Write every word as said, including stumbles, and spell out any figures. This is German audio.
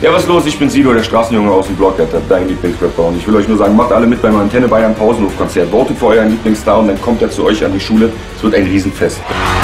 Ja, was ist los? Ich bin Sido, der Straßenjunge aus dem Block, dein Lieblingsrapper. Und ich will euch nur sagen, macht alle mit beim Antenne Bayern Pausenhofkonzert. Votet für euren Lieblingsstar und dann kommt er zu euch an die Schule. Es wird ein Riesenfest.